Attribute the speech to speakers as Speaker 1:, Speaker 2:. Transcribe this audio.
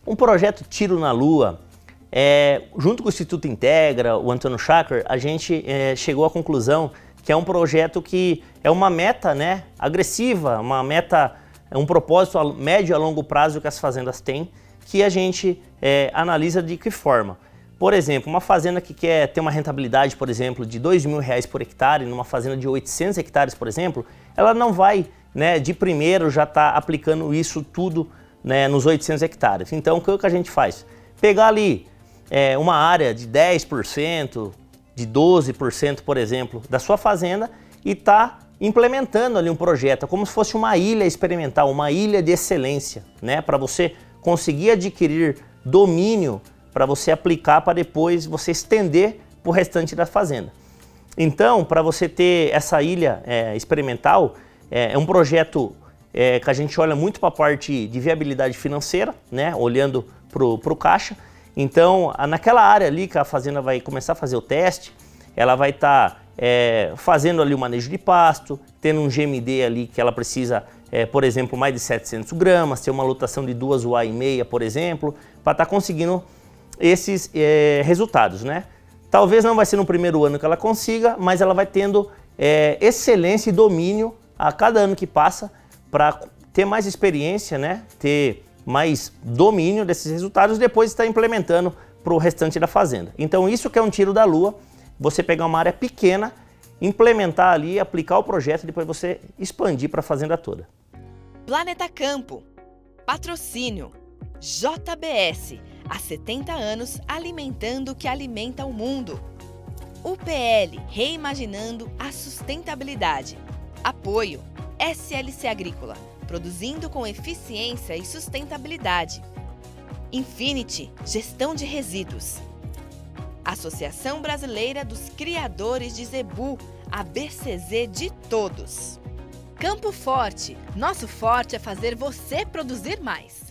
Speaker 1: Um projeto Tiro na Lua, junto com o Instituto Integra, o Antônio Schacker, a gente chegou à conclusão que é um projeto que é uma meta, né, agressiva, uma meta, um propósito a médio e a longo prazo que as fazendas têm, que a gente analisa de que forma. Por exemplo, uma fazenda que quer ter uma rentabilidade, por exemplo, de R$2.000 por hectare, numa fazenda de 800 hectares, por exemplo, ela não vai, né, de primeiro já estar aplicando isso tudo, né, nos 800 hectares. Então, o que a gente faz? Pegar ali uma área de 10%, de 12%, por exemplo, da sua fazenda e tá implementando ali um projeto, como se fosse uma ilha experimental, uma ilha de excelência, né, para você conseguir adquirir domínio para você aplicar, para depois você estender para o restante da fazenda. Então, para você ter essa ilha experimental, é um projeto que a gente olha muito para a parte de viabilidade financeira, né, olhando para o caixa. Então, naquela área ali que a fazenda vai começar a fazer o teste, ela vai estar fazendo ali o manejo de pasto, tendo um GMD ali que ela precisa, por exemplo, mais de 700 gramas, ter uma lotação de 2 UA e meia, por exemplo, para estar conseguindo esses resultados, né? Talvez não vai ser no primeiro ano que ela consiga, mas ela vai tendo excelência e domínio a cada ano que passa para ter mais experiência, né? Ter mais domínio desses resultados e depois estar implementando para o restante da fazenda. Então isso que é um tiro da lua, você pegar uma área pequena, implementar ali, aplicar o projeto e depois você expandir para a fazenda toda.
Speaker 2: Planeta Campo, patrocínio, JBS, há 70 anos alimentando o que alimenta o mundo. UPL, reimaginando a sustentabilidade. Apoio, SLC Agrícola, produzindo com eficiência e sustentabilidade. Infinity, gestão de resíduos. Associação Brasileira dos Criadores de Zebu, a BCZ de todos. Campo Forte, nosso forte é fazer você produzir mais.